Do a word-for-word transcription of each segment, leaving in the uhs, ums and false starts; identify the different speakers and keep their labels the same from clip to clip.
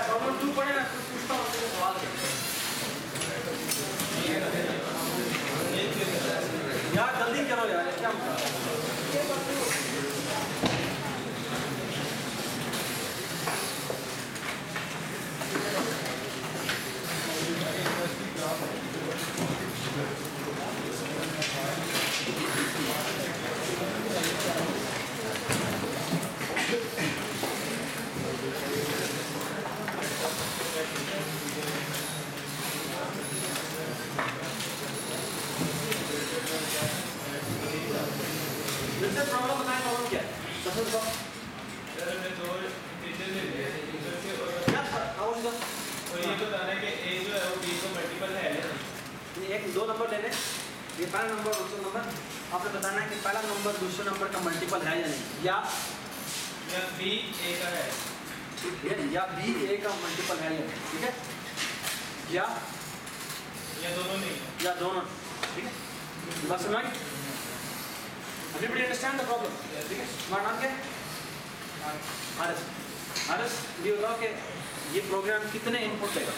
Speaker 1: Problem to पढ़े ना तो पूछता हूँ तो सवाल यार जल्दी करो यार क्या प्रॉब्लम बताएं प्रॉब्लम क्या है सबसे बताओ
Speaker 2: सर मैं दो इंटीजर ले लिया इंटीजर से और
Speaker 1: क्या आओ इधर
Speaker 2: और ये बताना है कि a जो है वो b को मल्टीपल है या नहीं।
Speaker 1: ये एक दो नंबर लेने ये पहला नंबर दूसरा नंबर आपने बताना है कि पहला नंबर दूसरे नंबर का मल्टीपल है या नहीं या
Speaker 2: या b a का है
Speaker 1: ठीक है या b a का मल्टीपल है या नहीं ठीक है या
Speaker 2: या दोनों नहीं
Speaker 1: या दोनों ठीक है बस समझ Everybody understand the problem? ठीक है तुम्हारा नाम क्या है आरएस आरएस ये बताओ कि ये प्रोग्राम कितने इनपुट लेगा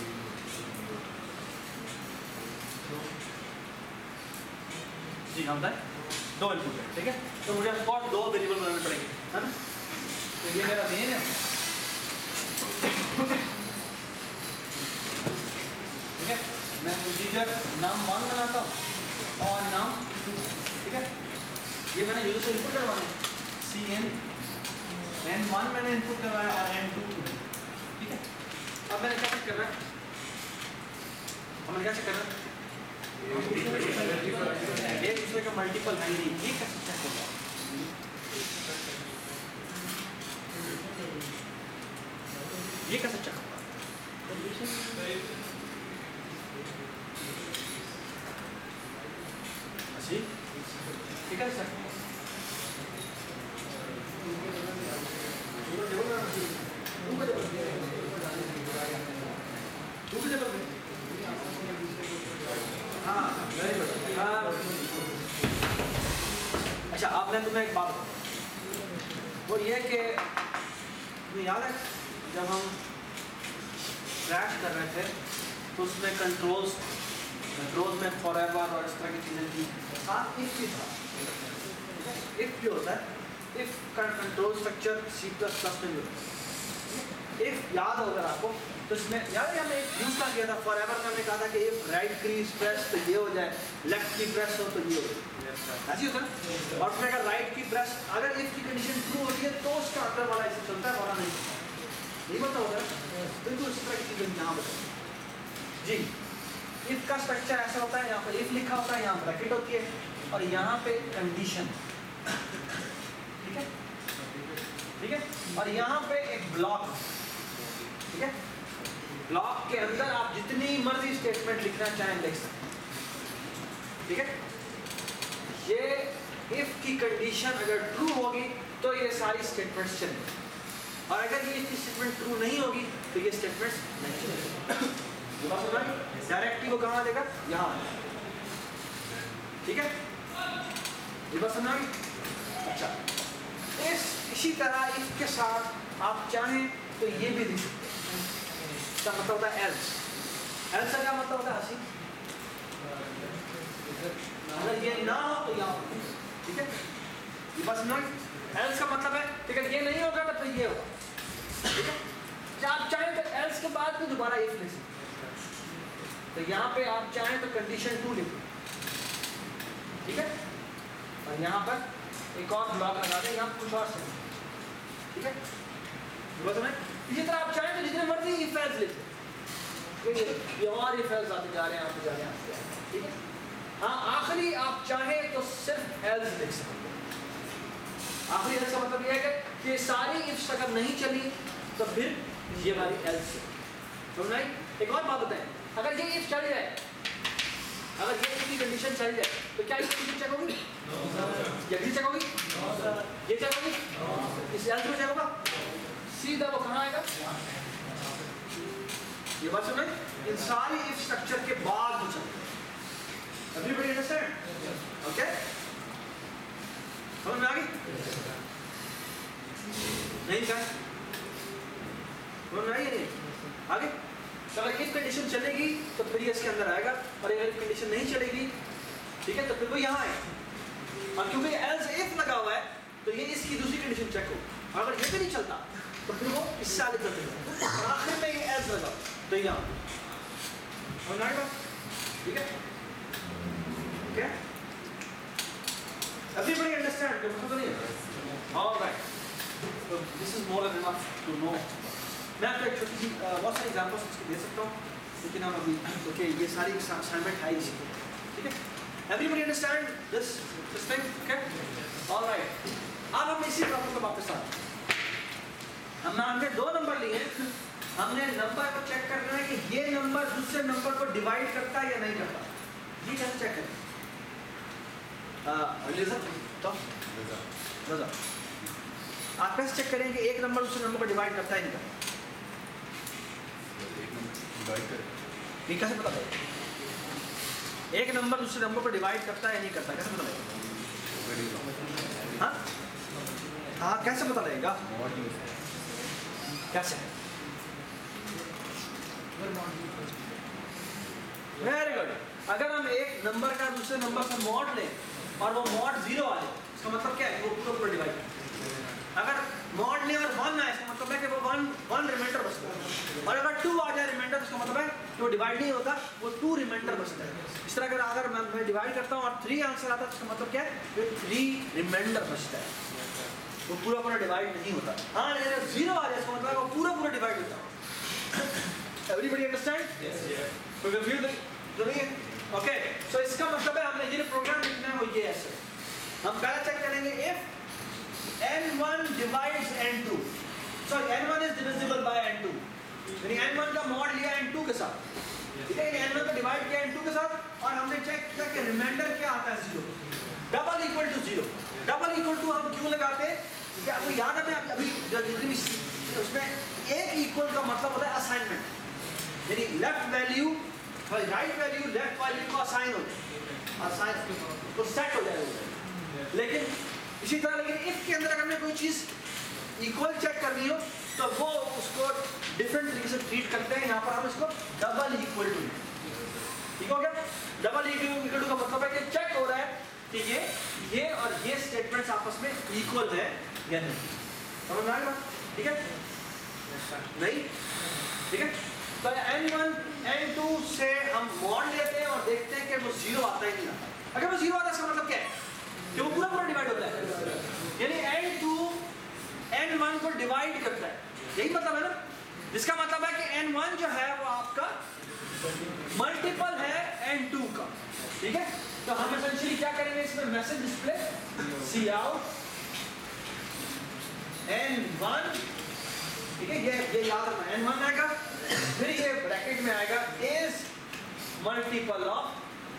Speaker 1: जी हम बताएं दो इनपुट है ठीक है तो मुझे स्पॉट दो वेरिएबल बनाने पड़ेंगे है ना तो ये मेरा मेन है ठीक है मैं इंटीजर नाम वन बनाता हूँ और नाम टू ठीक है ये मैंने यूजर से इनपुट करवाना है सी एन एन वन मैंने इनपुट करवाया और एन टू ठीक है अब मैंने क्या चेक करना है अब मैंने क्या चेक करना है एक दूसरे का मल्टीपल है नहीं ये कैसे चेक होगा ये कैसे चेक होगा अच्छी ठीक है सर हाँ अच्छा आपने तुम्हें एक बात वो ये कि तुम्हें याद है जब हम क्रैश कर रहे थे तो उसमें कंट्रोल्स कंट्रोल में फॉरएवर और इस तरह की चीज़ें थी साथ इफ भी था इफ भी होता है इफ का control structure C plus plus में भी होता है इफ याद हो अगर आपको तो इसमें याद है हमने एक यूज का किया था फॉरएवर में हमने कहा था कि इफ राइट की प्रेस तो ये हो जाए लेफ्ट की प्रेस हो तो ये हो जाए ऐसी होता है और उसमें अगर राइट की प्रेस अगर इफ की कंडीशन ट्रू होती है तो उसका अंदर वाला ऐसे चलता है वाला नहीं नहीं पता होता है बिल्कुल इस तरह की चीज़ें यहाँ बताओ जी इफ का स्ट्रक्चर ऐसा होता है यहाँ पर इफ लिखा होता है यहाँ ब्रैकेट होती है और यहाँ पे कंडीशन ठीक है ठीक है और यहाँ पे एक ब्लॉक ठीक है ब्लॉक के अंदर आप जितनी मर्जी स्टेटमेंट लिखना चाहें लिख सकते ठीक है ये इफ की कंडीशन अगर ट्रू होगी तो ये सारी स्टेटमेंट्स चलेंगी और अगर ये स्टेटमेंट ट्रू नहीं होगी तो ये स्टेटमेंट्स नहीं चलेंगी डायरेक्टली वो कहाँ देगा यहाँ ठीक है ये बात समझ आई अच्छा इस इसी तरह इफ के साथ आप चाहें तो ये भी लिख सकते हैं इसका मतलब होता है एल्स एल्स का क्या मतलब होता है हसी अगर ये ना हो तो यहाँ ठीक है ये बात समझ आई एल्स का मतलब है ठीक है ये नहीं होगा तो फिर ये होगा ठीक है आप चाहें तो एल्स के बाद भी दोबारा इफ लिख सकते तो यहाँ पे आप चाहें तो कंडीशन टू लिखो ठीक है और यहाँ पर एक और ब्लॉक लगा दें यहाँ कुछ और ठीक है इसी तरह आप चाहें तो जितने मर्जी इफ एल्स लिख ये और इफ एल्स आते जा रहे हैं आते जा रहे हैं ठीक है हाँ आखिरी आप चाहें तो सिर्फ एल्स लिख सकते हैं आखिरी एल्स का मतलब यह है कि ये सारी इफ्स अगर नहीं चली तो फिर ये हमारी एल्स समझ आई एक और बात बताएं अगर ये इफ चल जाए अगर ये इफ की कंडीशन चल जाए तो क्या इस कंडीशन चेक होगी ये भी चेक होगी ये चेक होगी इस एल्स में चेक होगा सीधा वो कहाँ आएगा ये बात सुन इन सारी इफ स्ट्रक्चर के बाद वो चलता एवरीबॉडी अंडरस्टैंड ओके समझ में आ गई नहीं क्या समझ में आ गई नहीं आगे तो अगर इफ कंडीशन चलेगी तो फिर ये इसके अंदर आएगा, और अगर इफ कंडीशन नहीं चलेगी, ठीक है, तो फिर वो यहाँ आएगा। और क्योंकि एल्स इफ लगा हुआ है तो ये इसकी दूसरी कंडीशन चेक हो, और अगर ये भी नहीं चलता तो फिर वो इससे आगे चल देगा, और आखिर में ये एल्स लगा तो यहाँ, ठीक है, ठीक है, everybody understand? क्या मतलब नहीं है? All right. So this is more than enough to know. मैं आपको एक छोटी सी बहुत सारी एग्जाम्पल्स उसके दे सकता हूँ, लेकिन हम अभी ओके ये सारी असाइनमेंट है इसी, ठीक है? Everybody understand this this thing? Okay? All right. अब हम इसी प्रॉब्लम को वापस आते हैं। हम हमने दो नंबर लिए, हमने नंबर को चेक करना है कि ये नंबर दूसरे नंबर को डिवाइड करता है या नहीं करता। ये कैसे चेक करें? आप कैसे चेक करेंगे एक नंबर दूसरे नंबर को डिवाइड करता है नहीं करता? ये कैसे पता लगेगा? एक नंबर दूसरे नंबर को डिवाइड करता है या नहीं करता, कैसे पता लगेगा? हाँ हाँ कैसे पता लगेगा? कैसे? Very good. अगर हम एक नंबर का दूसरे नंबर से मॉड लें और वो मॉड जीरो आ जाए, इसका मतलब क्या है? वो पूरा पूरा डिवाइड। अगर मॉड ले और वन आए, इसका मतलब है कि वो वन वन रिमाइंडर बचता है, और अगर टू आ जाए रिमाइंडर, इसका मतलब है कि वो डिवाइड नहीं होता, वो टू रिमाइंडर बचता है। इस तरह अगर अगर मैं, मैं डिवाइड करता हूँ और थ्री आंसर आता है, इसका मतलब क्या है? वो थ्री रिमाइंडर बचता है, वो पूरा पूरा डिवाइड नहीं होता। हाँ अगर जीरो आ जाए, इसका मतलब वो पूरा पूरा डिवाइड होता है। Everybody understand? कोई कंफ्यूज तो नहीं है? ओके, सो इसका मतलब है हमने ये प्रोग्राम लिखना है वो ये ऐसे, हम पहले चेक करेंगे if N one divides N two, sorry N one is divisible by N two, यानी एन वन का मॉड लिया एन टू के साथ, ठीक है, एन वन को डिवाइड किया एन टू के साथ, और हमने चेक किया कि रिमाइंडर क्या आता है? Zero, double equal to zero. Double equal to हम क्यों लगाते हैं? क्योंकि आपको याद है मैं अभी जितनी उसमें एक इक्वल का मतलब होता है असाइनमेंट, यानी left value right value left value को असाइन हो जाए, असाइन तो सेट हो जाएगा। लेकिन इसी तरह लेकिन इफ के अंदर अगर हमें कोई चीज इक्वल चेक करनी हो तो वो उसको डिफरेंट तरीके से ट्रीट करते हैं। यहाँ पर हम इसको डबल इक्वल टू, ठीक हो गया? डबल इक्वल टू का मतलब है कि चेक हो रहा है कि ये ये और ये स्टेटमेंट्स आपस में इक्वल है या नहीं। समझ में आएगा? ठीक है नहीं? ठीक है, तो एन वन एन टू से हम मॉड लेते हैं और देखते हैं कि वो जीरो आता है कि नहीं आता। अगर वो जीरो आता है इसका मतलब क्या है? कि वो पूरा पूरा डिवाइड होता है, यानी एन टू एन वन को डिवाइड करता है, यही मतलब है ना? जिसका मतलब है कि एन वन जो है वो आपका मल्टीपल है एन टू का, ठीक है? तो हम एसेंशियली क्या करेंगे इसमें? Message display cout N one, ठीक है, ये ये याद रखना, एन वन आएगा, फिर ये ब्रैकेट में आएगा is multiple of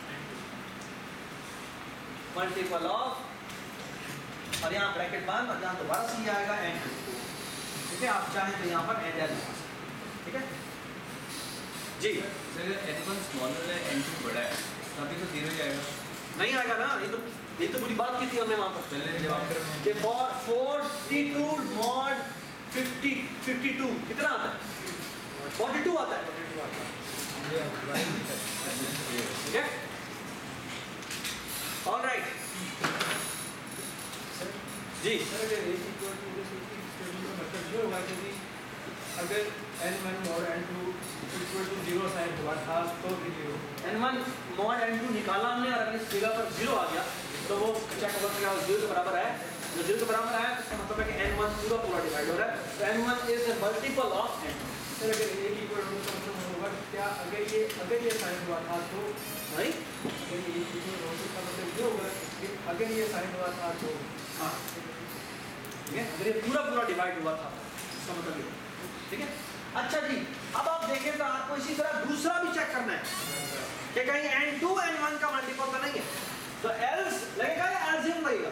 Speaker 1: multiple of, और यहाँ ब्रैकेट बंद, और यहाँ दोबारा सी आएगा एन टू, ठीक है? आप चाहें तो यहाँ पर एंड एल, ठीक है जी?
Speaker 2: सर एन वन स्मॉलर है एन टू बड़ा है, अभी तो जीरो ही आएगा। नहीं
Speaker 1: आएगा ना, ये तो ये तो पूरी बात की थी हमने वहाँ पर
Speaker 2: पहले जवाब
Speaker 1: कि for forty two mod fifty fifty two कितना आता है? फोर्टी टू आता है, ठीक है? ऑल राइट जी।
Speaker 2: अगर एन वन और N two equal to zero sign हुआ था तो भी जीरो,
Speaker 1: N one mod N two निकाला हमने और अगर इस जगह पर जीरो आ गया तो वो चेक होगा क्या जीरो के बराबर है। जो जीरो के बराबर आया तो इसका मतलब है कि एन वन पूरा पूरा डिवाइड हो रहा है, तो N one is a multiple of N two.
Speaker 2: Sir अगर एक इक्वल टू का मतलब होगा क्या? अगर ये अगर ये साइन हुआ था तो
Speaker 1: नहीं,
Speaker 2: अगर ये इक्वल टू का मतलब ये होगा कि अगर ये साइन हुआ था तो
Speaker 1: हाँ ठीक है, अगर ये पूरा पूरा डिवाइड हुआ था इसका मतलब ये, ठीक है? अच्छा जी, अब आप देखें तो आपको इसी तरह दूसरा भी चेक करना है कि कहीं एन टू एन वन का मल्टीपल तो नहीं है, तो एल्स लगेगा या एल्सियम लगेगा?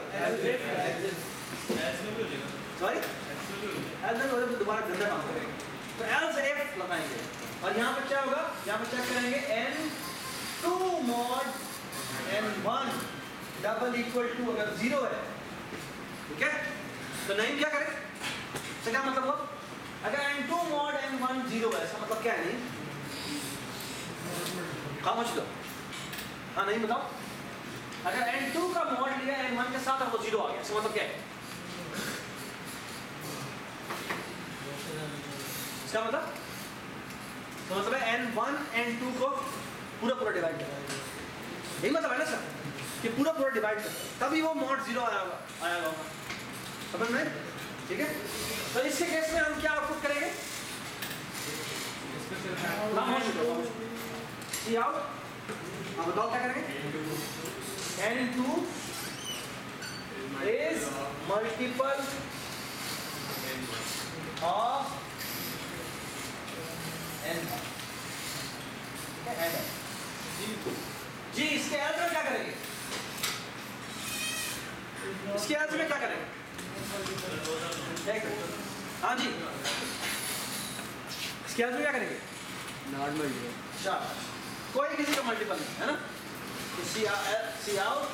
Speaker 1: सॉरी एल्सियम होगा तो दोबारा गंदा काम करेंगे, तो एल्स एफ लगाएंगे और यहाँ पर क्या होगा? यहाँ पर चेक करेंगे N two mod N one double equal to अगर जीरो है, ठीक है? तो नहीं क्या करें? तो क्या मतलब हुआ? अगर N two mod N one zero है, इसका मतलब क्या है? नहीं खामोश दो, हाँ नहीं बताओ। अगर एन टू का मॉड लिया एन वन के साथ और वो जीरो आ गया, इसका मतलब क्या है? इसका मतलब तो मतलब है एन वन एन टू को पूरा पूरा डिवाइड कर, यही मतलब है ना सर, कि पूरा पूरा डिवाइड कर, तभी वो मॉड जीरो आया होगा आया होगा समझ में? ठीक है, तो इसके केस में हम क्या आउटपुट करेंगे? सी आउट, हाँ बताओ क्या करेंगे? N two is multiple of N जी। इसके अर्थ में क्या करेंगे? इसके अर्थ में क्या करेंगे? हाँ जी, इसके अर्थ में क्या करेंगे?
Speaker 3: नॉर्मल
Speaker 1: शाबाश, कोई किसी का मल्टीपल नहीं है ना, C cout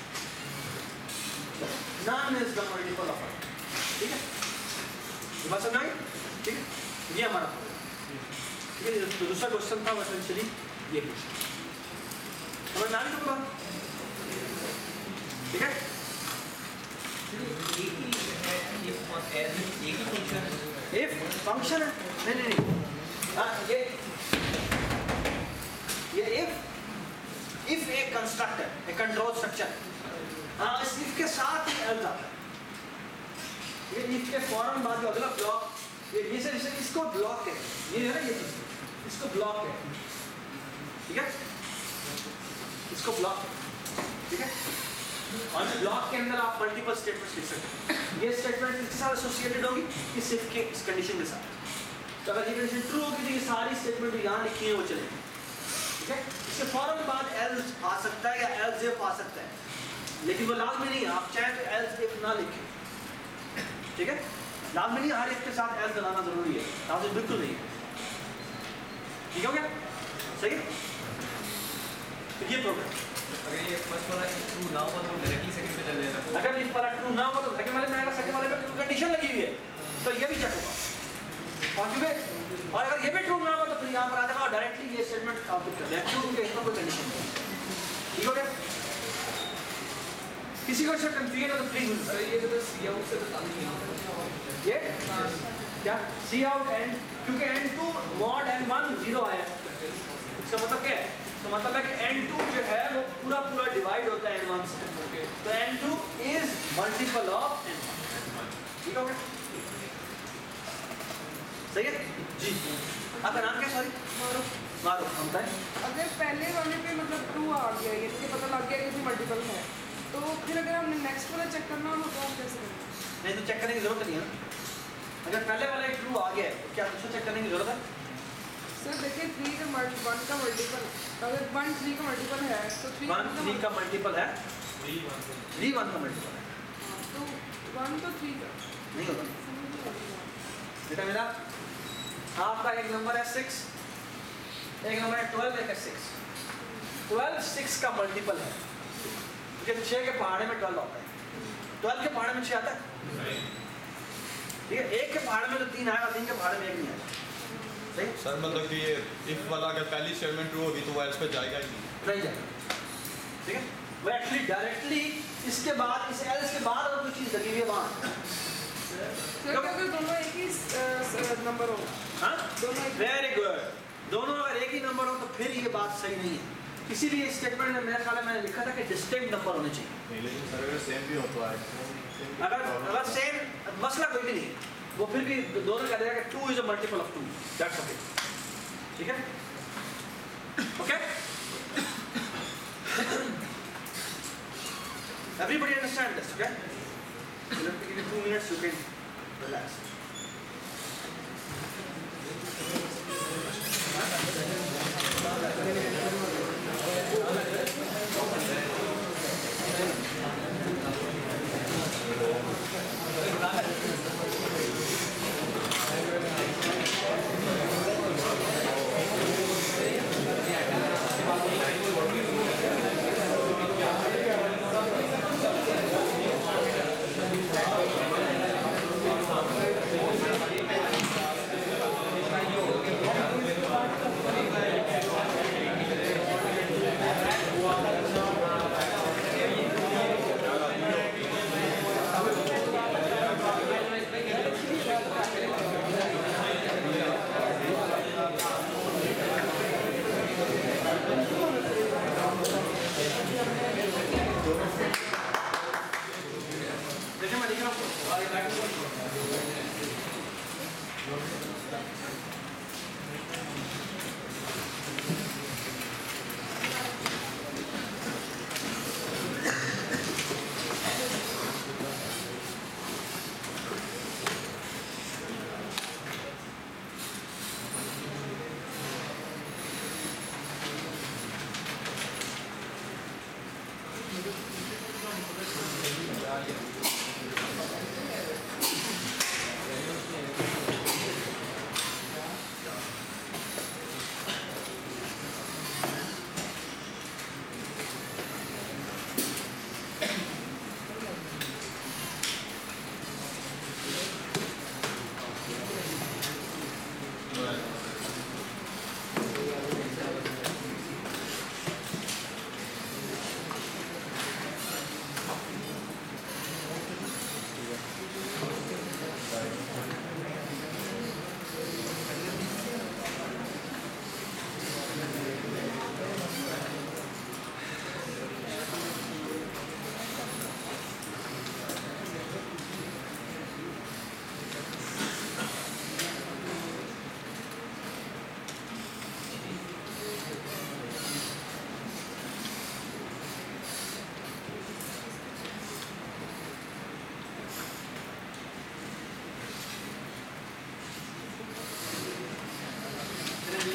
Speaker 1: non is the multiple of, ठीक है, ये बात समझ आई? ठीक है, ये हमारा ठीक है। तो दूसरा क्वेश्चन था एसेंशियली ये समझ में आ रही बात? ठीक है, इफ फंक्शन है, नहीं नहीं नहीं हाँ ये ये if if a constructor a control structure, हाँ इस इफ के साथ ही एल्स आता है, ये इफ के फौरन बाद जो अगला ब्लॉक ये ये से इसको ब्लॉक है, ये है ना ये चीज, इसको ब्लॉक है, ठीक है, इसको ब्लॉक है, ठीक है, और ब्लॉक के अंदर आप मल्टीपल स्टेटमेंट्स लिख सकते हैं। ये स्टेटमेंट किसके साथ एसोसिएटेड होगी? इस इफ के इस कंडीशन के साथ। तो अगर ये कंडीशन ट्रू होगी तो ये सारी स्टेटमेंट यहाँ लिखी है वो चलेगी, ठीक है। इसके फौरन बाद एल्स आ सकता है या एल्स इफ आ सकता है, लेकिन वो लाजमी नहीं है, आप चाहे तो एल्स इफ ना लिखें, ठीक है, लाजमी नहीं हर एक के साथ एल्स लगाना जरूरी है, लाजमी बिल्कुल नहीं है, ठीक हो गया? सही है, तो ये प्रोग्राम
Speaker 2: अगर ये फर्स्ट वाला ट्रू ना हो तो डायरेक्टली सेकंड पे चल जाएगा।
Speaker 1: अगर इस वाला ट्रू ना हो तो सेकंड वाले में आएगा, सेकंड वाले में कंडीशन लगी हुई है तो ये भी चेक होगा, और क्योंकि और अगर ये भी ट्रू ना हो तो फिर यहाँ पर आ जाएगा और डायरेक्टली ये स्टेटमेंट आउटपुट कर देगा, ट्रू के इसमें कोई कंडीशन नहीं, ठीक हो गया? किसी को इससे कंफ्यूजन है तो प्लीज
Speaker 2: सर ये तो सी आउट से तो काम नहीं होगा
Speaker 1: ये क्या सी आउट एंड, क्योंकि N two mod N one zero आया, इसका मतलब क्या है? तो मतलब है कि एन टू जो है वो पूरा पूरा डिवाइड होता है एन वन से, तो N two is multiple of N one, ठीक हो गया? सही है जी। आपका नाम क्या? सॉरी मारो, हम बताएं।
Speaker 4: अगर पहले वाले पे मतलब ट्रू आ गया, ये तो पता लग गया कि मल्टीपल है, तो फिर अगर हमने नेक्स्ट वाला चेक करना हो तो हम कैसे करेंगे?
Speaker 1: नहीं तो चेक करने की जरूरत नहीं है ना, अगर पहले वाला ट्रू आ गया है तो क्या दूसरा चेक करने की जरूरत है?
Speaker 4: सर देखिए थ्री का मल्टी वन का मल्टीपल, अगर वन थ्री का मल्टीपल है तो थ्री
Speaker 1: वन थ्री का मल्टीपल है, थ्री वन का मल्टीपल है,
Speaker 4: तो वन तो थ्री का
Speaker 1: नहीं होगा
Speaker 4: समझ नहीं आती बात।
Speaker 1: बेटा मेरा। आपका एक नंबर है सिक्स, एक नंबर है ट्वेल्व, एक है सिक्स। ट्वेल्व सिक्स का मल्टीपल है, क्योंकि छः के पहाड़े में ट्वेल्व आता है, ट्वेल्व के पहाड़े में छः आता है, ठीक है, एक के पहाड़े में तो तीन आएगा, तीन के पहाड़े में एक नहीं आएगा, सही?
Speaker 5: सर मतलब कि ये इफ वाला अगर पहली स्टेटमेंट ट्रू होगी तो वो एल्स पे जाएगा ही नहीं,
Speaker 1: नहीं जाएगा, ठीक है, वो एक्चुअली डायरेक्टली इसके बाद इस एल्स के बाद अगर कोई चीज़ लगी हुई है वहाँ,
Speaker 4: सर अगर दोनों एक ही नंबर हो,
Speaker 1: हाँ
Speaker 4: दोनों एक
Speaker 1: वेरी गुड, दोनों अगर एक ही नंबर हो तो फिर ये बात सही नहीं है, इसीलिए स्टेटमेंट में मेरे ख्याल में मैंने लिखा था कि डिस्टिंक्ट नंबर होने चाहिए।
Speaker 5: नहीं लेकिन सर अगर सेम भी हो तो आए
Speaker 1: अगर अगर सेम मसला कोई भी नहीं है, वो फिर भी दोनों कह देगा कि two is a multiple of two, that's okay, ठीक है, okay, everybody understand this, okay? So let me give you two minutes, you can relax.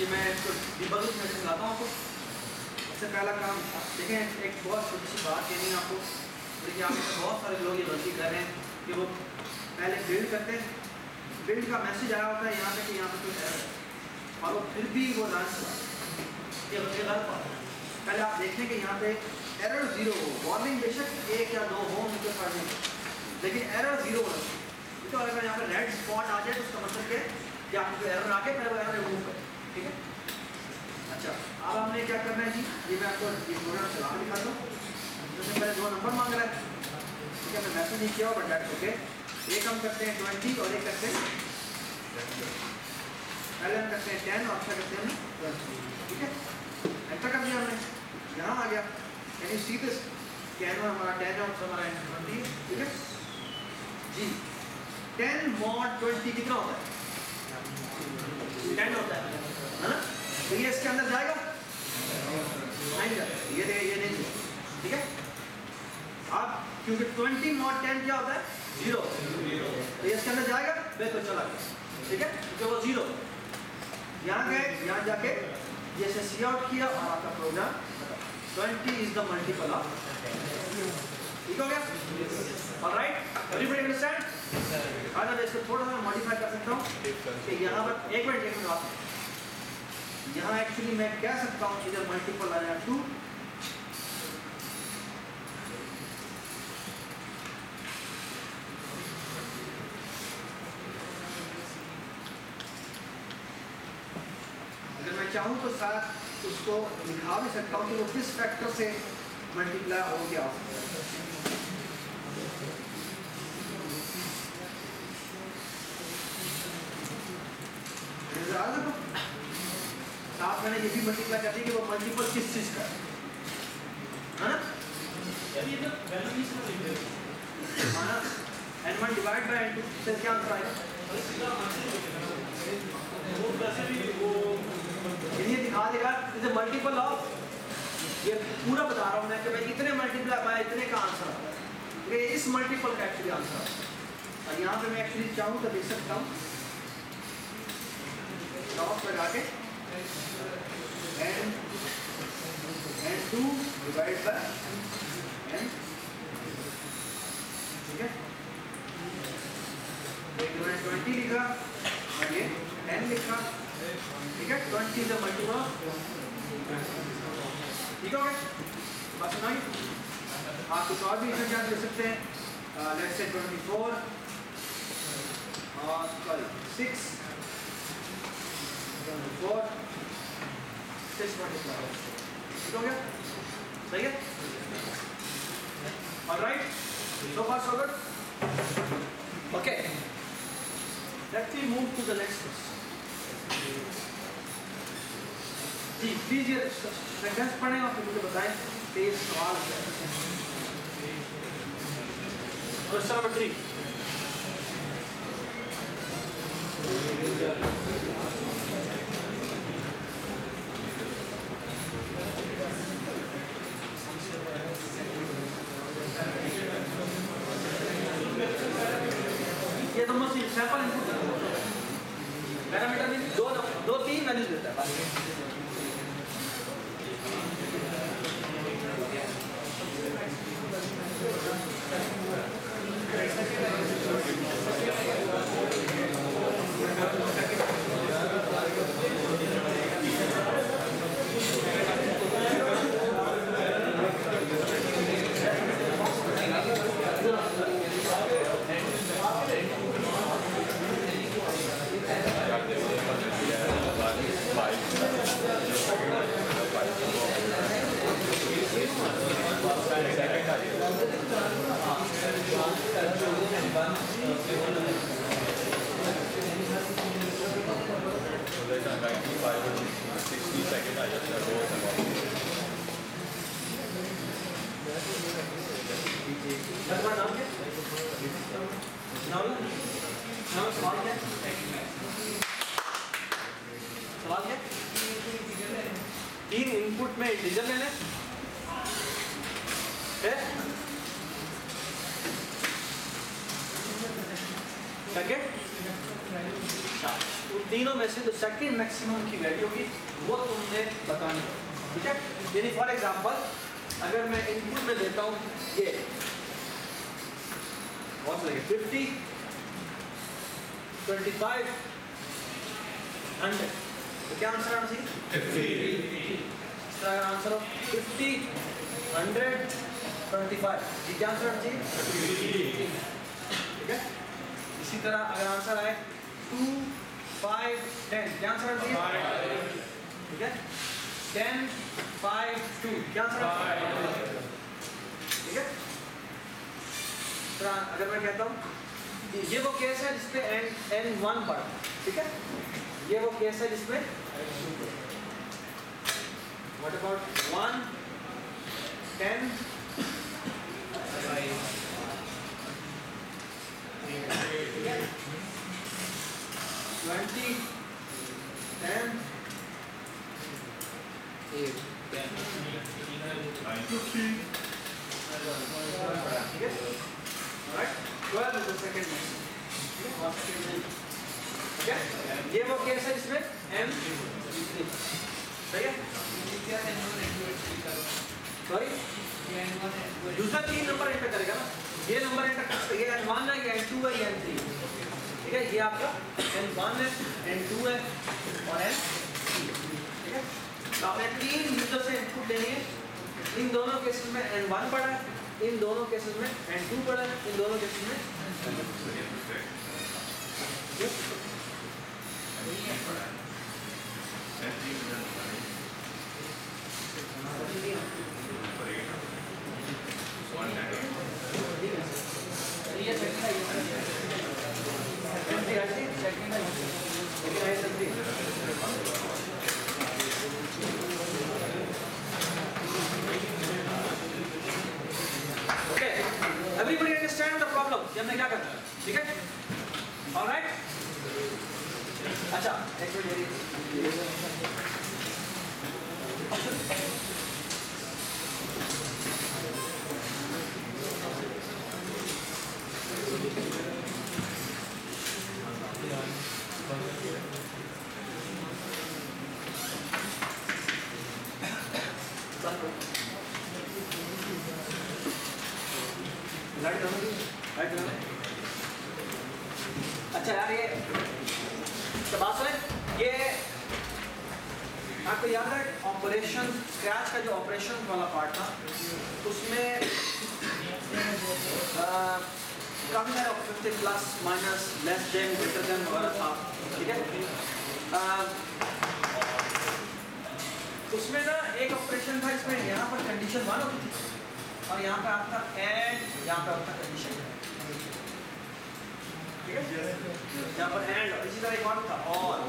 Speaker 1: मैं इसको डिबगिंग में सिखाता हूँ आपको। सबसे पहला काम देखें, एक बहुत छोटी सी बात कहनी है आपको। देखिए आप में बहुत सारे लोग ये गलती कर रहे हैं कि वो पहले बिल्ड करते हैं, बिल्ड का मैसेज आया होता है यहाँ पे कि यहाँ पे कुछ एरर है और वो फिर भी वो रन चला, ये गलत बात है। पहले आप देखें कि यहाँ पे एरर जीरो हो, वार्निंग बेशक एक या दो हो मुझे फायदा नहीं, लेकिन एरर जीरो होना चाहिए। तो अगर यहाँ पे रेड स्पॉट आ जाए तो उसका मतलब क्या है कि आपको एरर आके पहले वो एरर रिमूव करें, ठीक है। अच्छा, अब हमने क्या करना है जी, ये मैं आपको ये प्रोग्राम चला के दिखाता हूँ। जैसे पहले दो नंबर मांग रहा है, ठीक है, मैं मैसेज नहीं किया बट डेट ओके। एक हम करते हैं ट्वेंटी और एक करते हैं, पहले हम करते हैं टेन और अच्छा करते हैं ट्वेंटी, ठीक है। एंटर कर दिया हमने, यहाँ आ गया, can you see this, can हमारा टेन है और हमारा ट्वेंटी, ठीक है जी। टेन मॉड ट्वेंटी कितना होता है? टेन होता है, है ना। तो ये इसके अंदर जाएगा नहीं जाएगा, ये दे, ये नहीं जाएगा, ठीक है। अब क्योंकि ट्वेंटी मॉड टेन क्या होता है? जीरो, तो ये इसके अंदर जाएगा, बिल्कुल चला गया, ठीक है, क्योंकि वो जीरो। यहाँ गए, यहाँ जाके ये से सी आउट किया और आपका program twenty is the multiple of, ठीक हो गया। All right, everybody understand? आज मैं इसको थोड़ा सा मॉडिफाई कर सकता हूँ कि यहाँ पर एक मिनट एक मिनट आप, यहाँ एक्चुअली मैं कह सकता हूँ इधर मल्टीपल आ जाए टू, अगर मैं चाहूँ तो शायद उसको दिखा भी सकता हूँ कि वो किस फैक्टर से मल्टीप्लाई हो गया। साथ मैंने ये भी मल्टीप्लाई कर दी कि वो मल्टीपल किस चीज का है ना, N one divide by N two से क्या आंसर आएगा? ये दिखा देगा जैसे मल्टीपल ऑफ, ये पूरा बता रहा हूँ मैं कि भाई इतने मल्टीप्लाई बाय इतने का आंसर आता है, ये इस मल्टीपल का एक्चुअली आंसर आता है। और यहाँ पे मैं एक्चुअली चाहूँ तो देख सकता हूँ डॉट लगा के N N two divide by N, ठीक है। मैंने ट्वेंटी लिखा और ये टेन लिखा, ठीक है। ट्वेंटी इज अ मल्टीपल, ठीक हो गया, बात सुनाई। आप कुछ और भी क्या दे सकते हैं, लेट्स से ट्वेंटी फोर और sorry six four six multiply, ठीक हो गया, सही है। Alright, so far so good, okay. Let's we move to the next जी। प्लीज ये सेंटेंस पढ़ें और फिर मुझे बताएं कि ये सवाल क्या है। क्वेश्चन नंबर थ्री, ये तो मस्त सैंपल इनपुट पैरामीटर में दो दो तीन वैल्यूज देता है। तीन इनपुट में इंटीजर ले लें, करके तीनों में से जो सेकंड मैक्सिमम की वैल्यू होगी वो तुमने बतानी है, ठीक है। यानी फॉर एग्जांपल अगर मैं इनपुट में लेता हूँ ये कौन सा लगे फिफ्टी, ट्वेंटी फाइव, हंड्रेड, तो क्या आंसर आना चाहिए? इसका आंसर हो फिफ्टी, हंड्रेड, ट्वेंटी फाइव, ये क्या आंसर आना चाहिए? ठीक है। इसी तरह अगर आंसर आए टू, फाइव, टेन, क्या आंसर आना चाहिए? ठीक है। टेन, फाइव, टू, क्या आंसर आना चाहिए? ठीक है। अगर मैं कहता हूँ ये वो केस है जिसपे एन एन वन पड़ा, ठीक है। ये वो केस है जिसमें what about one, ten, twenty, ten, eight, ठीक है। Right, twelve is the second में, ठीक है। ये वो केस है जिसमें एम सही है। सॉरी दूसरा तीन नंबर एंटर करेगा ना, ये नंबर एंटर कर, ये एन वन है, ये एन टू है, ये एन थ्री है, ठीक है। ये आपका एन वन है, एन टू है और एन थ्री है, ठीक है। तो आपने तीन यूजर से इनपुट लेनी है। इन दोनों केसेस में एन वन पड़ा है, इन दोनों केसेस में एन टू पड़ा है, इन दोनों केसेस में Everybody understand the problem? ये हमने क्या करना है, ठीक है? All right? अच्छा, एक मिनट अच्छा यार, ये तो बात सुने, ये आपको याद है ऑपरेशन स्क्रैच का जो ऑपरेशन वाला पार्ट था उसमें काफ़ी सारे ऑप्शन थे, plus minus, less than, greater than वगैरह था, ठीक है। आ, उसमें ना एक ऑपरेशन था इसमें यहाँ पर कंडीशन वन होती थी और यहाँ पे आपका एंड, यहाँ पे आपका कंडीशन, ठीक है। यहाँ पर एंड, इसी तरह एक और था और,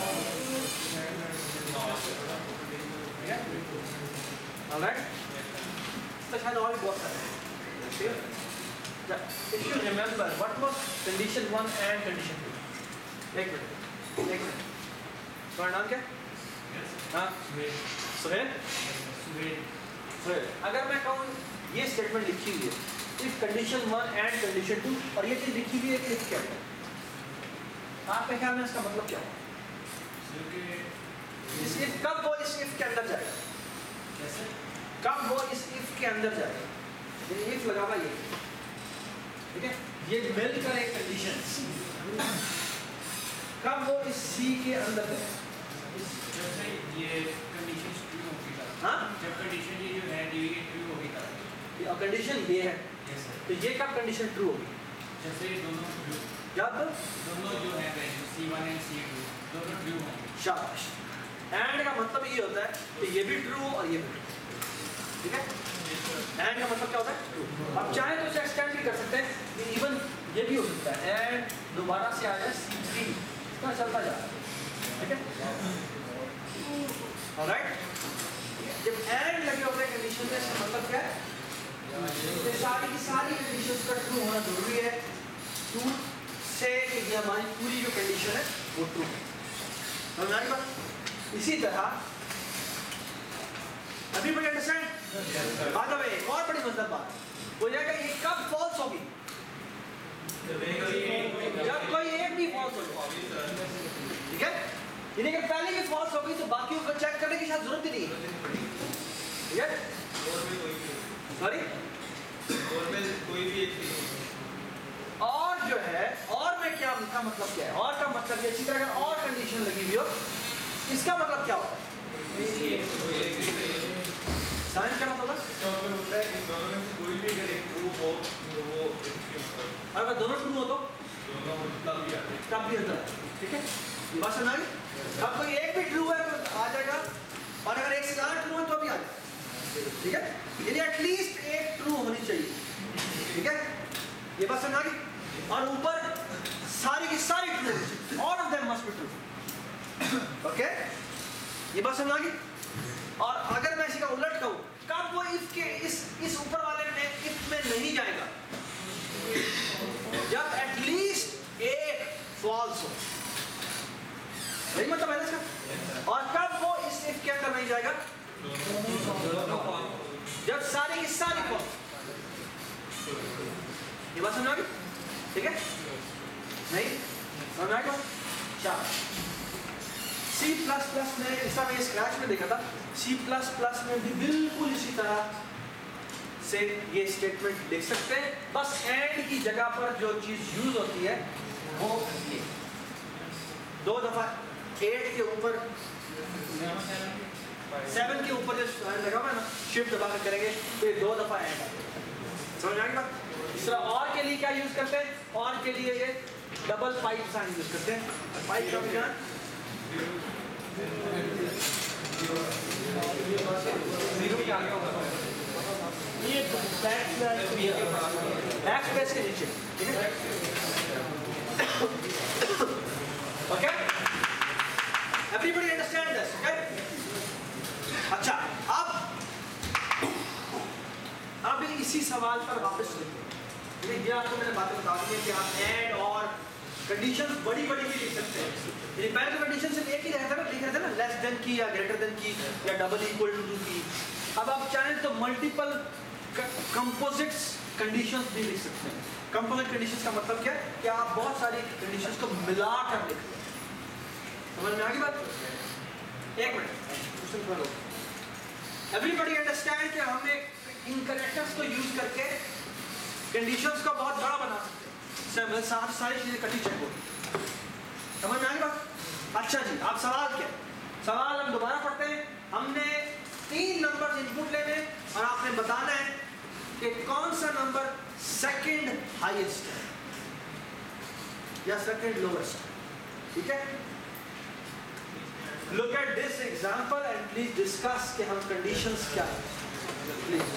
Speaker 1: ठीक है। ऑलराइट, तो शायद और भी बहुत सारे, ठीक है। If you remember, what was condition one and condition two? एक मिनट, एक मिनट। तुम्हारा नाम क्या? हाँ? सुहेल? सुहेल। अगर मैं कहूँ ये स्टेटमेंट लिखी हुई है, if condition one and condition two और ये चीज़ लिखी हुई है कि if क्या है? आपके ख्याल में इसका मतलब क्या होगा? इस if कब वो इस if के अंदर जाएगा? कैसे? कब वो इस if के अंदर जाएगा? ये if लगा हुआ ये, ठीक है। ये मिल कर एक कंडीशन, कब वो इस C के अंदर जाएगा?
Speaker 2: जैसे ये कंडीशन ट्रू होगी था,
Speaker 1: हाँ?
Speaker 2: जब कंडीशन ये जो है ये ट्रू होगी था,
Speaker 1: और कंडीशन ये है, तो ये कब कंडीशन ट्रू होगी?
Speaker 2: जैसे दोनों ट्रू,
Speaker 1: जब
Speaker 2: दोनों जो है value C one and C two दोनों ट्रू होंगे।
Speaker 1: शाबाश। एंड का मतलब ये होता है कि ये भी ट्रू और ये भी ट्रू, ठीक है। एंड का मतलब क्या होता है? ट्रू। अब चाहे तो इसे एक्सटेंड भी कर सकते हैं कि इवन ये भी हो सकता है एंड दोबारा से आ जाए सी थ्री, इसका चलता जा रहा है, ठीक है। ऑलराइट, जब एंड लगे होते हैं कंडीशन में, इसका मतलब क्या है? ये सारी की सारी कंडीशंस का ट्रू होना जरूरी है, ट्रू से कि ये हमारी पूरी जो कंडीशन है वो ट्रू है। समझ आई बात? इसी तरह अभी बड़ी अंडरस्टैंड बात है। एक और बड़ी मजेदार बात हो जाएगा, ये कब फॉल्स होगी? जब कोई एक भी फॉल्स हो जाए, ठीक ठीक है? यानी कि पहले की फॉल्स होगी तो बाकियों को चेक करने की शायद जरूरत ही नहीं है, ठीक है? सॉरी,
Speaker 5: कोई भी एक
Speaker 1: और जो है और में क्या का मतलब क्या है? और का मतलब ये इसी तरह अगर और कंडीशन लगी हुई हो इसका मतलब क्या होता है? साइन क्या मतलब है?
Speaker 5: कोई भी अगर एक ट्रू हो तो वो
Speaker 1: और अगर दोनों ट्रू हो तो तब भी होता है, ठीक है? ये बात समझ आ गई? अब कोई एक भी ट्रू है तो आ जाएगा और अगर एक से ज्यादा ट्रू है तो भी आ जाएगा, ठीक है? यानी एटलीस्ट एक ट्रू होनी चाहिए, ठीक है? ये बात समझ आ गई? और ऊपर सारी की सारी true, all of them must be true, okay? ये बात समझ आ गई? और अगर मैं इसी का उलट कहूं, कब वो इफ के इस इस ऊपर वाले में इफ में नहीं जाएगा? जब एटलीस्ट एक फॉल्स हो, यही मतलब है इसका। और कब वो इस इफ के अंदर नहीं जाएगा? जब सारी की सारी फॉल्स। ये बात समझ आ गई? ठीक है? नहीं समझ आएगा? चार सी प्लस प्लस में ऐसा मैं स्क्रैच में देखा था, सी प्लस प्लस में भी बिल्कुल इसी तरह से ये स्टेटमेंट देख सकते हैं, बस एंड की जगह पर जो चीज यूज होती है वो ये दो दफा एट के ऊपर सेवन के ऊपर जो लगा हुआ है ना, शिफ्ट दबा कर करेंगे तो ये दो दफा एंड समझ आएगा? इस तरह और के लिए क्या यूज करते हैं? और के लिए ये डबल पाइप साइन यूज करते हैं। पाइप का भी जान ये बैक बैक स्पेस के नीचे, ठीक है? Okay, everybody understand this? Okay, अच्छा अब अब इसी सवाल पर वापस चलते हैं। ये आपको मैंने बातें बता दी है कि आप एंड और कंडीशंस बड़ी बड़ी भी लिख सकते हैं। ये पहले तो कंडीशन सिर्फ एक ही रहता है ना, लिख रहे थे ना, लेस देन की या ग्रेटर देन की या डबल इक्वल टू की। अब आप चाहें तो मल्टीपल कंपोजिट्स कंडीशंस भी लिख सकते हैं। कंपोजिट कंडीशंस का मतलब क्या है कि आप बहुत सारी कंडीशंस को मिलाकर लिख रहे हैं। समझ में आ गई बात? एक मिनट, एवरीबॉडी अंडरस्टैंड कि हमने इन करेक्टर्स को यूज करके कंडीशंस को बहुत बड़ा बना सकते हैं, साथ सारी चीजें कटी चेक होगी। समझ में आ गई बात? अच्छा जी, आप सवाल क्या? सवाल हम दोबारा पढ़ते हैं। हमने तीन नंबर इनपुट लेने और आपने बताना है कि कौन सा नंबर सेकंड हाईएस्ट है या सेकंड लोवेस्ट, ठीक है? Look at this example and please discuss कि हम conditions क्या हैं, please.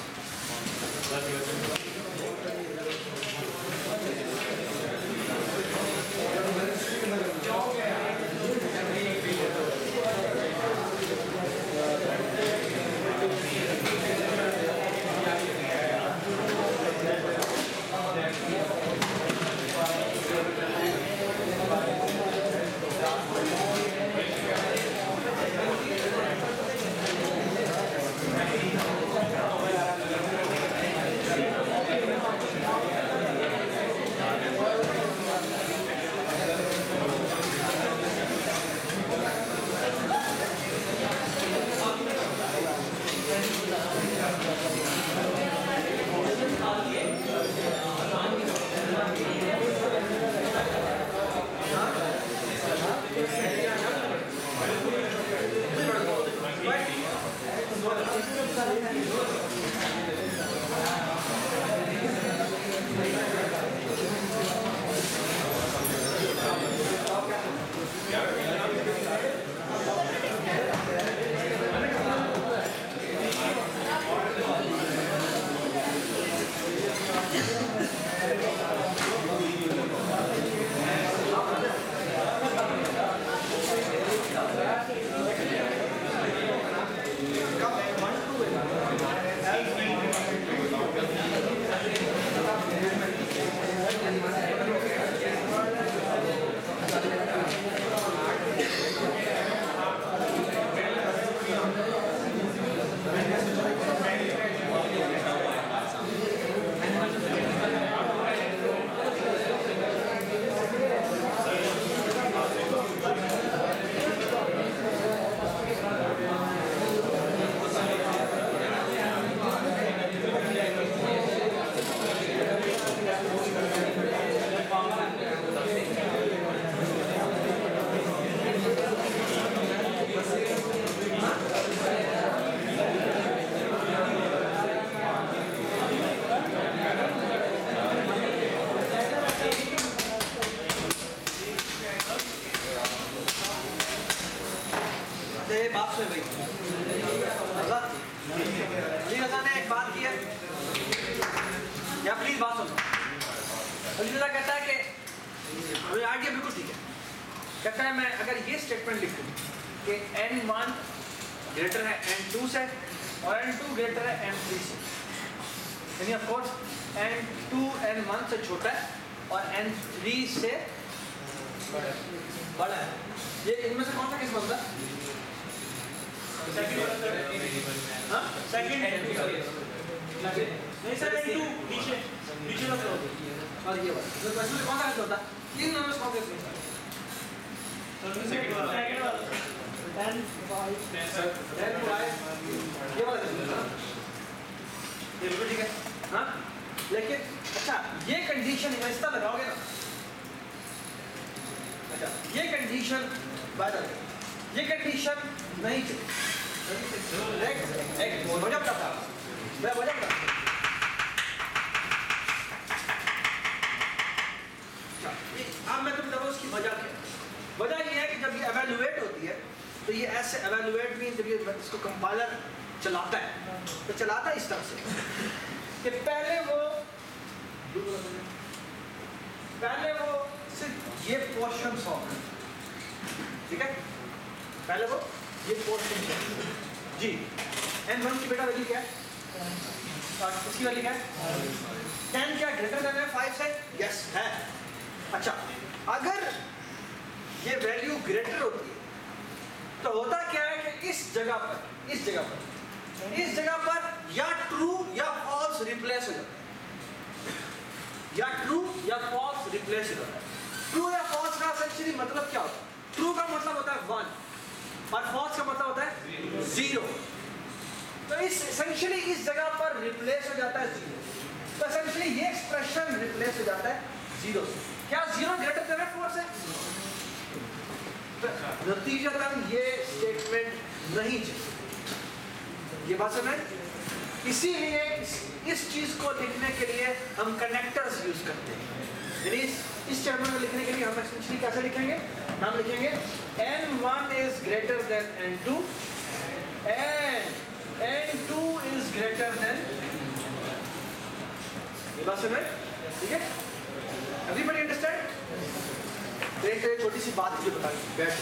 Speaker 1: लास्ट में वही अली रजा ने एक बात की है, या प्लीज बात सुनो। अली रजा कहता है कि मुझे आइडिया बिल्कुल ठीक है, कहता है मैं अगर ये स्टेटमेंट लिख दूँ कि एन वन ग्रेटर है एन टू से और एन टू ग्रेटर है एन थ्री से, यानी of course N two N one से छोटा है और एन थ्री से बड़ा है, ये इनमें से कौन सा केस बनता है? हाँ सेकंड नहीं सर एन टू पीछे पीछे का फ्लोर और ये वाला तो वैसे कौन सा केस होता है? तीन नंबर से कौन सा केस होता है? सेकंड वाला सेकंड वाला टेन फाइव टेन फाइव ये वाला केस होता है, ये बिल्कुल ठीक है। हाँ लेकिन अच्छा ये कंडीशन इस तरह लगाओगे ना, अच्छा ये कंडीशन बाद ये कंडीशन नहीं चली एक एक वजह बताता मैं वजह बताता अब मैं तुम बताओ उसकी वजह क्या है। वजह ये है कि जब ये एवेलुएट होती है तो ये ऐसे एवेलुएट मीन जब ये इसको कंपाइलर चलाता है तो चलाता है इस तरह से कि पहले वो पहले वो सिर्फ ये पोर्शन सॉल्व कर, ठीक है, पहले वो ये पोर्शन जी एन वन की बेटा वैल्यू क्या है और इसकी वैल्यू क्या है टेन क्या ग्रेटर देन है फाइव से यस है। अच्छा अगर ये वैल्यू ग्रेटर होती है तो होता क्या है कि इस जगह पर इस जगह पर इस जगह पर या ट्रू या फॉल्स रिप्लेस हो जाता है, या ट्रू या फॉल्स रिप्लेस हो जाता है। ट्रू या फॉल्स का एसेंशियली मतलब क्या होता है? ट्रू का मतलब होता है वन और फॉल्स का मतलब होता है जीरो। तो इस एसेंशियली इस जगह पर रिप्लेस हो जाता है जीरो, तो एसेंशियली ये एक्सप्रेशन रिप्लेस हो जाता है जीरो से। क्या जीरो ग्रेटर देन फोर से? नतीजतन ये स्टेटमेंट नहीं चाहिए, ये बात समझ। इसीलिए इस, इस चीज को लिखने के लिए हम कनेक्टर्स यूज करते हैं, यानी इस इस स्टेटमेंट को लिखने के लिए हम एसेंशियली कैसे लिखेंगे? हम लिखेंगे N one is greater than N two and N two is greater than, ये बात समझ, ठीक है? Everybody understand? एक छोटी सी बात मुझे बता बैठ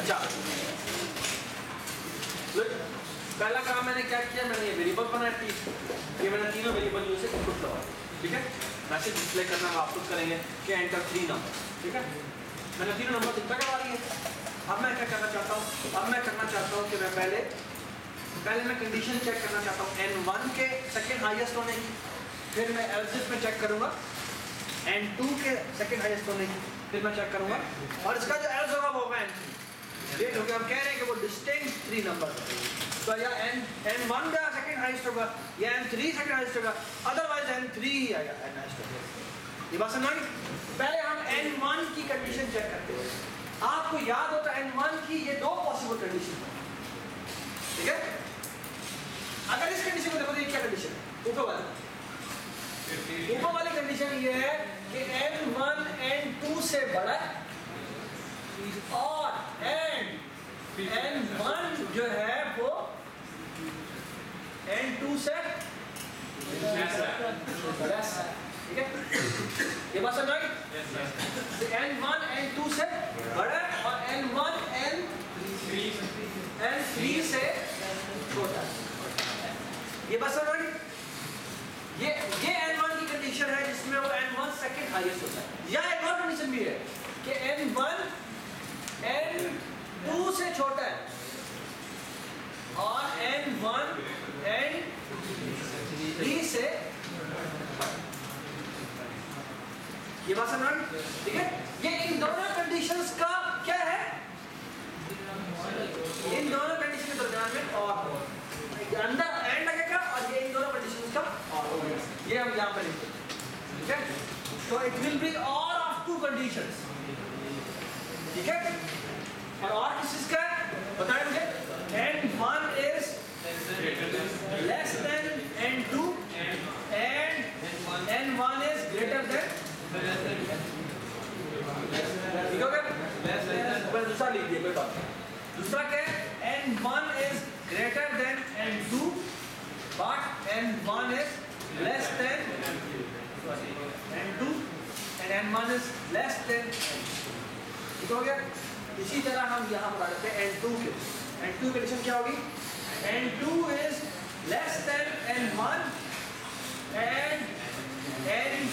Speaker 1: अच्छा, पहला काम मैंने क्या किया, मैंने ये वेरिएबल बनाया टी, ये मैंने तीनों वेरिएबल यूज से इनपुट करवा, ठीक है। मैसेज डिस्प्ले करना आप खुद करेंगे कि एंटर थ्री नंबर, ठीक है। मैंने तीनों नंबर डिस्प्ले करवा दिए। अब मैं क्या करना चाहता हूँ, अब मैं करना चाहता हूँ कि मैं पहले पहले मैं कंडीशन चेक करना चाहता हूँ एन वन के सेकेंड हाईएस्ट होने की, फिर मैं एल्सिफ में चेक करूँगा एन टू के सेकेंड हाईएस्ट होने की, फिर मैं चेक करूँगा और इसका जो एल्स होगा वो होगा एन थ्री, क्योंकि हम कह रहे हैं कि वो डिस्टिंक्ट थ्री नंबर है। तो या एन एन वन का सेकेंड हाईएस्ट होगा या एन थ्री सेकेंड हाईएस्ट होगा, अदरवाइज एन थ्री ही आएगा एन हाईएस्ट होगा। ये बात समझ, पहले हम एन वन की कंडीशन चेक करते हैं। आपको याद होता है एन वन की ये दो पॉसिबल कंडीशन है, ठीक है। अगर इस कंडीशन को देखो तो ये क्या कंडीशन है, ऊपर वाली ऊपर वाली कंडीशन ये है कि एन वन एन टू से बड़ा और एन एन वन जो है वो एन टू से लेस है, ठीक है। ये बात समझ आई, एन वन एन टू से बड़ा और N one N N three से छोटा, ये बात समझ आई। ये ये एन वन की कंडीशन है जिसमें वो एन वन सेकेंड हाईएस्ट होता है। या एक और कंडीशन भी है कि एन वन एन टू से छोटा है और एन वन एन थ्री से, ये बात समझ, ठीक है। ये इन दोनों कंडीशंस का क्या है, इन दोनों कंडीशन के दरमियान में और अंदर एंड लगेगा और ये इन दोनों कंडीशंस का और, ये हम यहाँ पर लिखते हैं, ठीक है। तो इट विल बी और ऑफ टू कंडीशंस, ठीक है। और और किस चीज का बताएं मुझे, N one is less than N two and N one is greater than, ठीक हो गया। दूसरा लिख दिए, कोई बात नहीं। दूसरा क्या है, N one is greater than N two but N one is less than N two and N one is less than, ठीक हो गया। इसी तरह हम यहाँ पर आ जाते हैं एन टू के, एन टू कंडीशन क्या होगी, N two is less than N one and N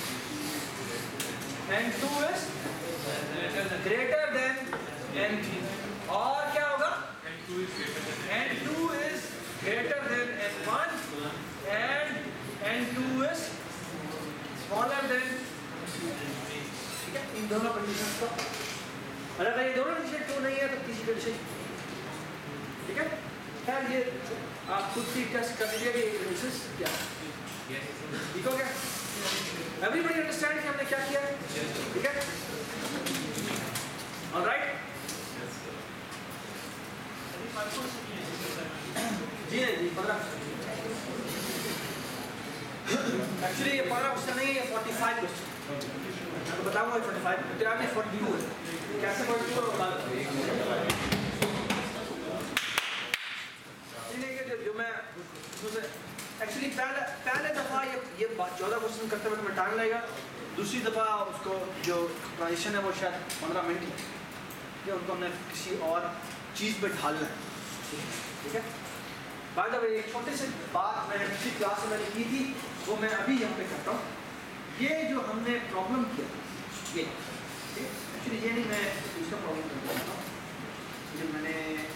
Speaker 1: N two is greater than N three, और क्या होगा, N two is greater than N one and N two is smaller than, ठीक है। इन दोनों conditions का, अगर ये दोनों कंडीशन ट्रू नहीं है तो तीसरी कंडीशन, ठीक है। खैर ये आप खुद भी टेस्ट कर लीजिए कि ये कंडीशंस क्या है, ठीक हो गया। एवरीबॉडी अंडरस्टैंड कि हमने क्या किया है, ठीक है, ऑलराइट। जी नहीं जी, पंद्रह एक्चुअली ये पंद्रह क्वेश्चन नहीं है, ये फोर्टी फाइव क्वेश्चन तो बताऊंगा। फोर्टी फाइव तेरा में फोर्टी टू है, कैसे फोर्टी टू जो मैं एक्चुअली पहले पहले दफ़ा ये ये चौदह क्वेश्चन करते हुए मैं टाइम लगेगा, दूसरी दफ़ा उसको जो ट्रांजिशन है वो शायद पंद्रह मिनट ही, या उनको हमने किसी और चीज़ पे ढालना है, ठीक है। बाद में एक छोटे से बात मैंने पिछली क्लास में मैंने की थी, वो मैं अभी यहाँ पे करता हूँ। ये जो हमने प्रॉब्लम किया ये, एक्चुअली ये नहीं, मैं दूसरा प्रॉब्लम करता हूँ, जो मैंने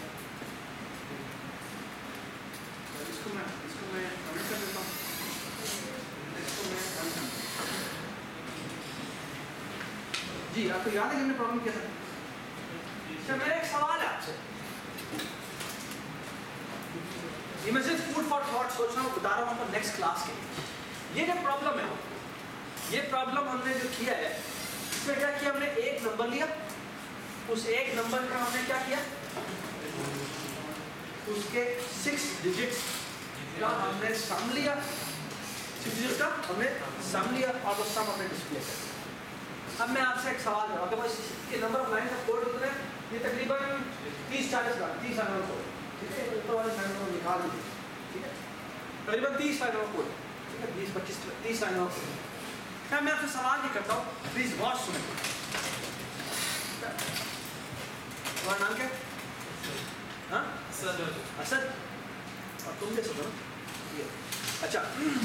Speaker 1: इसको मैं इसको मैं कमेंट कर देता हूँ, इसको मैं जी, आपको याद है कि हमने प्रॉब्लम किया था। अच्छा, मेरा एक सवाल है आपसे, ये मैं सिर्फ फूड फॉर थॉट सोच रहा हूँ, बता रहा हूँ नेक्स्ट क्लास के लिए। ये जो प्रॉब्लम है, ये प्रॉब्लम हमने जो किया है, इसमें क्या किया, हमने एक नंबर लिया, उस एक नंबर का हमने क्या किया, उसके सिक्स डिजिट्स का हमने सम लिया, सिक्स डिजिट्स का हमने सम लिया और वो सम हमने डिस्प्ले किया। अब मैं आपसे एक सवाल करूँ, आपके पास इसके नंबर ऑफ लाइन का कोड कितना है, ये तकरीबन तीस चालीस का तीस लाइन का कोड, ठीक है। ऊपर वाले लाइन को निकाल दीजिए, ठीक है, तकरीबन तीस लाइन का कोड, ठीक है, बीस पच्चीस तीस लाइन का कोड। क्या मैं आपसे सवाल ये करता हूँ, प्लीज बहुत सुने। तुम्हारा नाम क्या? हाँ असद। और तुम कैसे हो? ये अच्छा।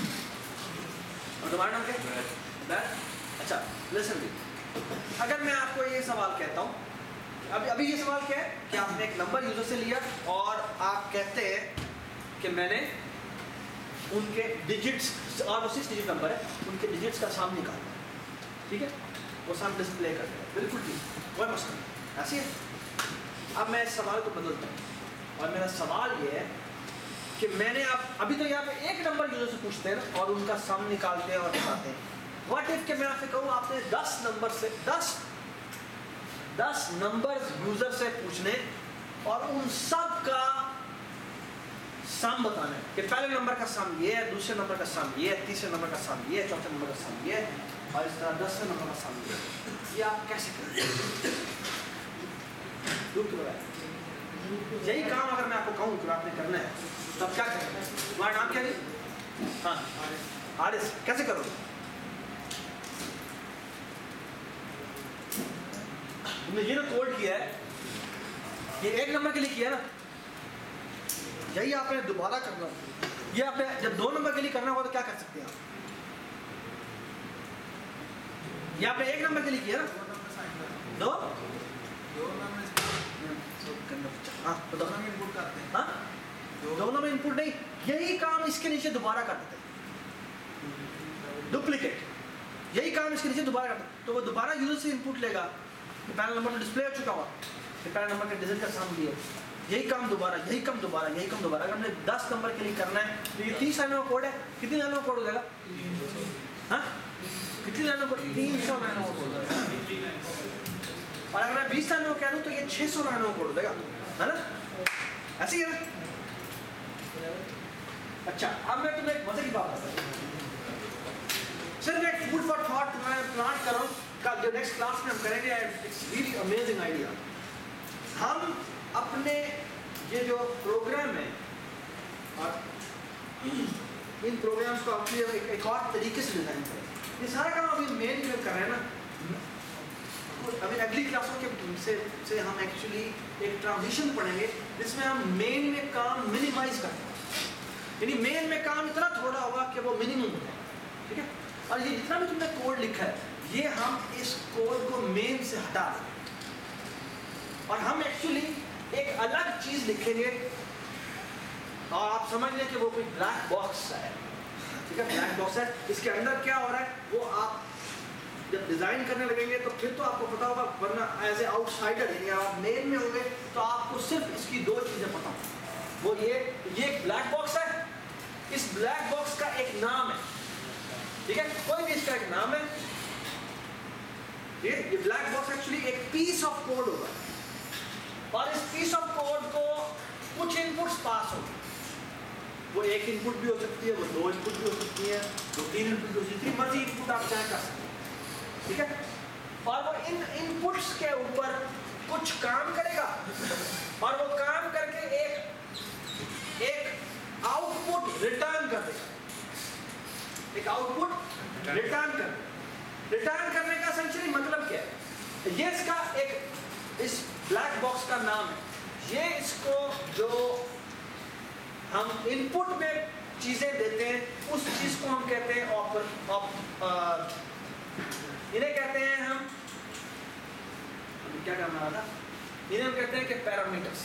Speaker 1: और तुम्हारा नाम क्या? बैर। अच्छा लिसन दी, अगर मैं आपको ये सवाल कहता हूँ, अभी अभी ये सवाल क्या है कि आपने एक नंबर यूजर से लिया और आप कहते हैं कि मैंने उनके डिजिट्स, और वो सिक्स डिजिट नंबर है, उनके डिजिट्स का साम निकालना, ठीक है, वो साम डिस्प्ले कर देगा, बिल्कुल ठीक, कोई मसला नहीं, ऐसी है। अब मैं इस सवाल को बदलता हूँ और मेरा सवाल ये है कि मैंने आप अभी तो यहाँ पे एक नंबर यूजर से पूछते हैं और उनका सम निकालते हैं और बताते हैं। व्हाट इफ के मैं आपसे कहूँ आपने दस नंबर से दस दस नंबर यूजर से पूछने और उन सब का सम बताना है कि पहले नंबर का सम ये है, दूसरे नंबर का सम ये है, तीसरे नंबर का सम ये है, चौथे नंबर का सम ये है और इस तरह दसवें नंबर का सम ये है। ये आप कैसे करेंगे? यही काम अगर मैं आपको कहूँ कि आपने करना है तब क्या करेंगे? तुम्हारा नाम क्या है? हाँ आरिस, कैसे करोगे? तुमने ये ना कोड किया है, ये एक नंबर के लिए किया ना, यही आपने दोबारा करना। ये आपने जब दो नंबर के लिए करना होगा तो क्या कर सकते हैं आप? ये आपने एक नंबर के लिए किया ना, दो हाँ
Speaker 2: इनपुट करते हैं।
Speaker 1: हाँ दोनों में इनपुट नहीं, यही काम इसके नीचे दोबारा कर देते हैं, डुप्लीकेट, यही काम इसके नीचे दोबारा करते हैं। तो वो दोबारा यूजर से इनपुट लेगा, पहला नंबर तो डिस्प्ले हो चुका हुआ, पहला नंबर के डिजिट का साम दिया, यही काम दोबारा, यही काम दोबारा, यही काम दोबारा। अगर हमने दस नंबर के लिए करना है तो ये तीस लाइनों का कोड है, कितनी लाइनों का कोड हो जाएगा? हाँ कितनी लाइनों का? तीन सौ लाइनों का कोड हो जाएगा। और अगर मैं बीस लाइनों का कह दूँ तो ये छः सौ लाइनों का कोड हो जाएगा, है ना? ऐसे ही है ना? अच्छा अब मैं तुम्हें एक मजे की बात बताता हूँ, सिर्फ एक फूड फॉर थॉट मैं प्लान कर रहा हूँ, कल जो नेक्स्ट क्लास में हम करेंगे, इट्स रियली अमेजिंग आइडिया। हम अपने ये जो प्रोग्राम है और इन प्रोग्राम्स को अपने एक, एक और तरीके से डिजाइन करें। ये सारा काम अभी मेन में कर रहे हैं ना, अभी अगली क्लासों के से, से हम एक्चुअली एक ट्रांजिशन पढ़ेंगे जिसमें हम मेन में काम मिनिमाइज करते हैं, यानी मेन में काम इतना थोड़ा होगा कि वो मिनिमम हो जाए, ठीक है। और ये जितना भी तुमने कोड लिखा है ये हम इस कोड को मेन से हटा देंगे और हम एक्चुअली एक अलग चीज लिखेंगे और आप समझ लें कि वो कोई ब्लैक बॉक्स है, ठीक है, ब्लैक बॉक्स है। इसके अंदर क्या हो रहा है वो आप जब डिजाइन करने लगेंगे तो फिर तो आपको पता होगा, वरना एज ए आउटसाइडर यानी आप मेन में होंगे तो आपको सिर्फ इसकी दो चीजें पता होंगी। वो ये ये एक ब्लैक बॉक्स है, इस ब्लैक बॉक्स का एक नाम है, ठीक है, कोई भी इसका एक नाम है। ये ये ब्लैक बॉक्स एक्चुअली एक पीस ऑफ कोड होगा और इस पीस ऑफ कोड को कुछ इनपुट्स पास होंगे, वो एक इनपुट भी हो सकती है, वो दो इनपुट भी हो सकती है, दो तीन इनपुट भी हो सकती है, मर्जी इनपुट आप चाहे कर सकते हैं, ठीक है। और वो इन इनपुट्स के ऊपर कुछ काम करेगा और वो काम करके एक एक आउटपुट रिटर्न कर देगा, एक आउटपुट रिटर्न कर रिटर्न करने का एसेंशियली मतलब क्या है? ये इसका एक इस ब्लैक बॉक्स का नाम है। ये इसको जो हम इनपुट में चीजें देते हैं उस चीज को हम कहते हैं ऑपर ऑप इन्हें कहते हैं हम अभी क्या करना रहा था इन्हें हम कहते हैं कि पैरामीटर्स।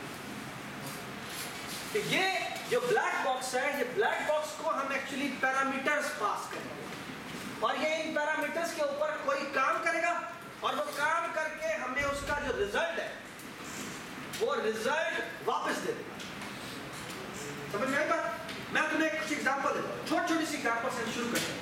Speaker 1: तो ये जो ब्लैक बॉक्स है, ये ब्लैक बॉक्स को हम एक्चुअली पैरामीटर्स पास करेंगे और ये इन पैरामीटर्स के ऊपर कोई काम करेगा और वो काम करके हमें उसका जो रिजल्ट है वो रिजल्ट वापस दे देगा। समझ में आई बात? मैं तुम्हें कुछ एग्जांपल देता हूँ, छोटी छोटी सी एग्जांपल से शुरू करते हैं।